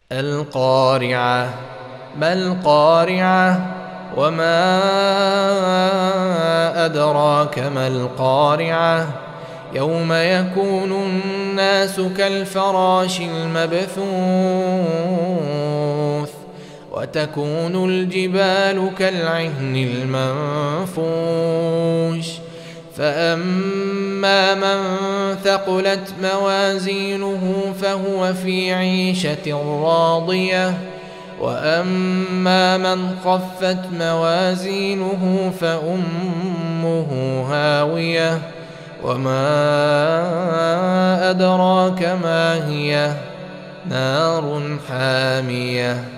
القارعة. ما القارعة؟ وما أدراك ما القارعة. يوم يكون الناس كالفراش المبثوث وتكون الجبال كالعهن المنفوش فأما من ثقلت موازينه فهو في عيشة راضية وأما من خفت موازينه فأمه هاوية وما أدراك ما هي نار حامية.